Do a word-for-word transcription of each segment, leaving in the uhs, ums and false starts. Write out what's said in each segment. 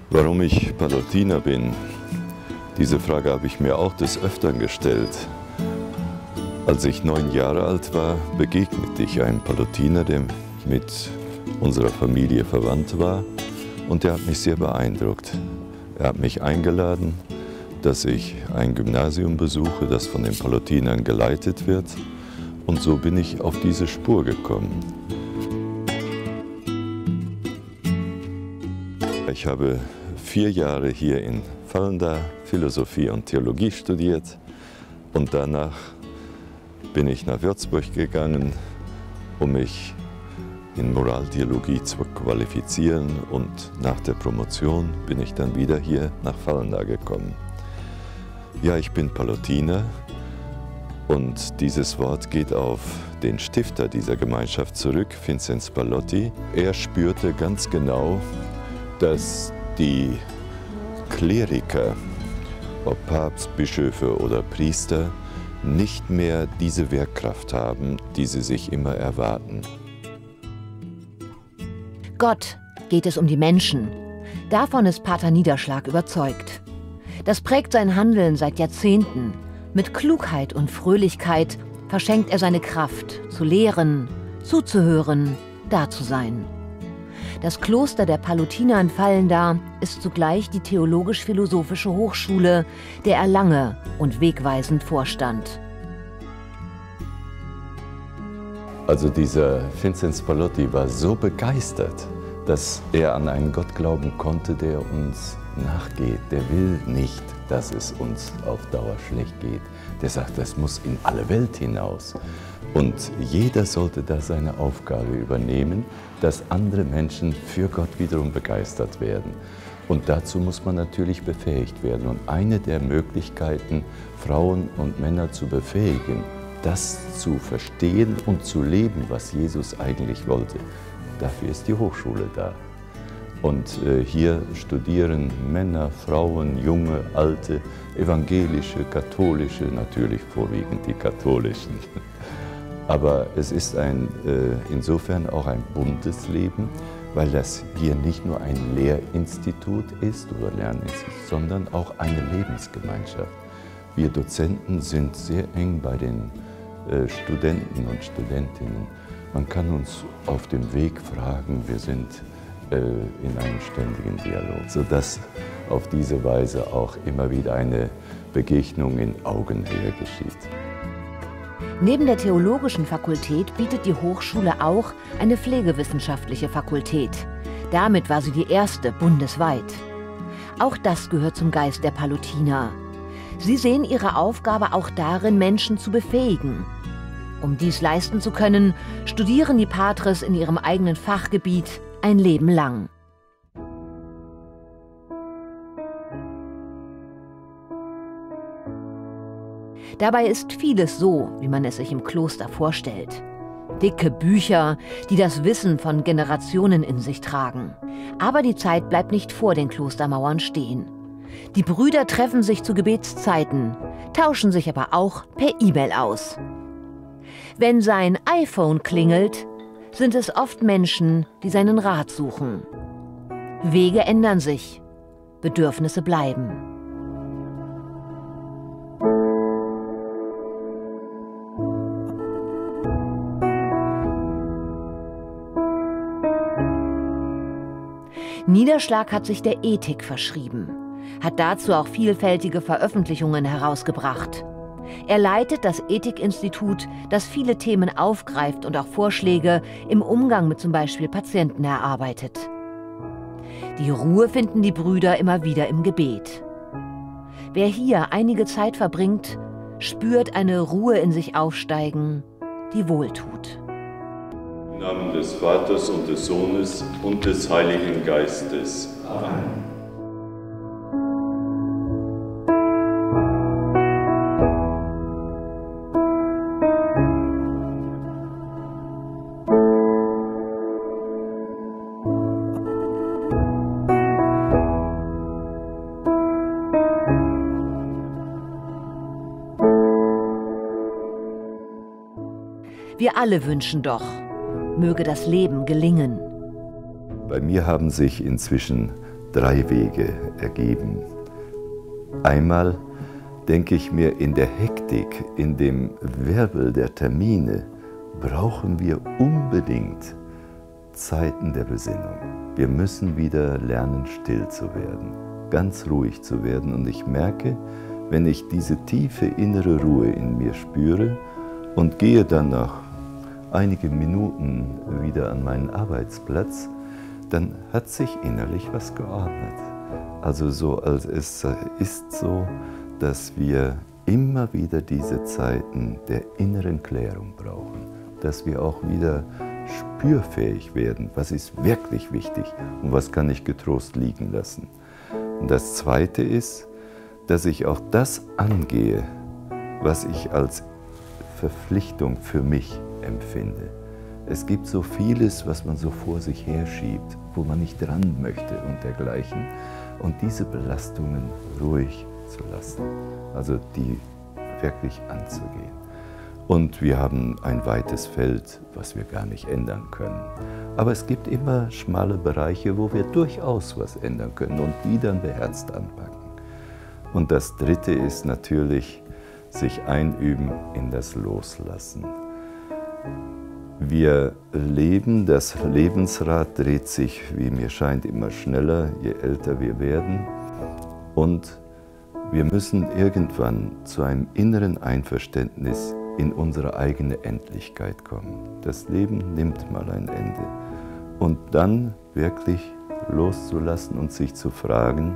Warum ich Pallottiner bin, diese Frage habe ich mir auch des Öfteren gestellt. Als ich neun Jahre alt war, begegnete ich einem Pallottiner, der mit unserer Familie verwandt war, und der hat mich sehr beeindruckt. Er hat mich eingeladen, dass ich ein Gymnasium besuche, das von den Pallottinern geleitet wird, und so bin ich auf diese Spur gekommen. Ich habe vier Jahre hier in Vallendar Philosophie und Theologie studiert und danach bin ich nach Würzburg gegangen, um mich in Moraltheologie zu qualifizieren, und nach der Promotion bin ich dann wieder hier nach Vallendar gekommen. Ja, ich bin Pallottiner und dieses Wort geht auf den Stifter dieser Gemeinschaft zurück, Vinzenz Pallotti. Er spürte ganz genau, dass die Kleriker, ob Papst, Bischöfe oder Priester, nicht mehr diese Wirkkraft haben, die sie sich immer erwarten. Gott geht es um die Menschen. Davon ist Pater Niederschlag überzeugt. Das prägt sein Handeln seit Jahrzehnten. Mit Klugheit und Fröhlichkeit verschenkt er seine Kraft, zu lehren, zuzuhören, da zu sein. Das Kloster der Pallottiner in Vallendar ist zugleich die Theologisch-Philosophische Hochschule, der er lange und wegweisend vorstand. Also dieser Vinzenz Pallotti war so begeistert, dass er an einen Gott glauben konnte, der uns nachgeht. Der will nicht, dass es uns auf Dauer schlecht geht. Der sagt, das muss in alle Welt hinaus. Und jeder sollte da seine Aufgabe übernehmen, dass andere Menschen für Gott wiederum begeistert werden. Und dazu muss man natürlich befähigt werden. Und eine der Möglichkeiten, Frauen und Männer zu befähigen, das zu verstehen und zu leben, was Jesus eigentlich wollte, dafür ist die Hochschule da. Und äh, hier studieren Männer, Frauen, junge, alte, evangelische, katholische, natürlich vorwiegend die katholischen. Aber es ist ein, äh, insofern auch ein buntes Leben, weil das hier nicht nur ein Lehrinstitut ist oder Lerninstitut, sondern auch eine Lebensgemeinschaft. Wir Dozenten sind sehr eng bei den äh, Studenten und Studentinnen. Man kann uns auf dem Weg fragen, wir sind äh, in einem ständigen Dialog, sodass auf diese Weise auch immer wieder eine Begegnung in Augenhöhe geschieht. Neben der Theologischen Fakultät bietet die Hochschule auch eine pflegewissenschaftliche Fakultät. Damit war sie die erste bundesweit. Auch das gehört zum Geist der Pallottiner. Sie sehen ihre Aufgabe auch darin, Menschen zu befähigen. Um dies leisten zu können, studieren die Patres in ihrem eigenen Fachgebiet ein Leben lang. Dabei ist vieles so, wie man es sich im Kloster vorstellt. Dicke Bücher, die das Wissen von Generationen in sich tragen. Aber die Zeit bleibt nicht vor den Klostermauern stehen. Die Brüder treffen sich zu Gebetszeiten, tauschen sich aber auch per E-Mail aus. Wenn sein iPhone klingelt, sind es oft Menschen, die seinen Rat suchen. Wege ändern sich, Bedürfnisse bleiben. Niederschlag hat sich der Ethik verschrieben, hat dazu auch vielfältige Veröffentlichungen herausgebracht. Er leitet das Ethikinstitut, das viele Themen aufgreift und auch Vorschläge im Umgang mit zum Beispiel Patienten erarbeitet. Die Ruhe finden die Brüder immer wieder im Gebet. Wer hier einige Zeit verbringt, spürt eine Ruhe in sich aufsteigen, die wohltut. Im Namen des Vaters und des Sohnes und des Heiligen Geistes. Amen. Wir alle wünschen doch, möge das Leben gelingen. Bei mir haben sich inzwischen drei Wege ergeben. Einmal denke ich mir, in der Hektik, in dem Wirbel der Termine brauchen wir unbedingt Zeiten der Besinnung. Wir müssen wieder lernen, still zu werden, ganz ruhig zu werden. Und ich merke, wenn ich diese tiefe innere Ruhe in mir spüre und gehe dann nach einigen Minuten wieder an meinen Arbeitsplatz, dann hat sich innerlich was geordnet. Also so, als es ist so, dass wir immer wieder diese Zeiten der inneren Klärung brauchen, dass wir auch wieder spürfähig werden, was ist wirklich wichtig und was kann ich getrost liegen lassen. Und das Zweite ist, dass ich auch das angehe, was ich als Verpflichtung für mich empfinde. Es gibt so vieles, was man so vor sich herschiebt, wo man nicht dran möchte und dergleichen. Und diese Belastungen ruhig zu lassen, also die wirklich anzugehen. Und wir haben ein weites Feld, was wir gar nicht ändern können. Aber es gibt immer schmale Bereiche, wo wir durchaus was ändern können und die dann beherzt anpacken. Und das Dritte ist natürlich, sich einüben in das Loslassen. Wir leben, das Lebensrad dreht sich, wie mir scheint, immer schneller, je älter wir werden. Und wir müssen irgendwann zu einem inneren Einverständnis in unsere eigene Endlichkeit kommen. Das Leben nimmt mal ein Ende. Und dann wirklich loszulassen und sich zu fragen,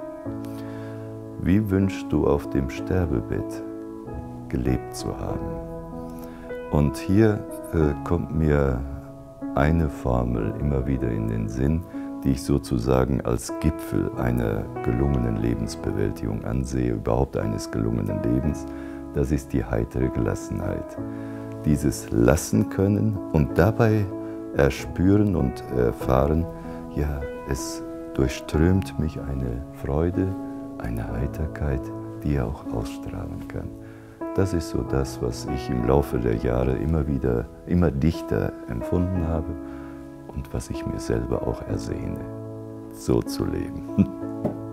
wie wünschst du auf dem Sterbebett gelebt zu haben? Und hier äh, kommt mir eine Formel immer wieder in den Sinn, die ich sozusagen als Gipfel einer gelungenen Lebensbewältigung ansehe, überhaupt eines gelungenen Lebens. Das ist die heitere Gelassenheit. Dieses Lassen können und dabei erspüren und erfahren, ja, es durchströmt mich eine Freude, eine Heiterkeit, die er auch ausstrahlen kann. Das ist so das, was ich im Laufe der Jahre immer wieder, immer dichter empfunden habe und was ich mir selber auch ersehne, so zu leben.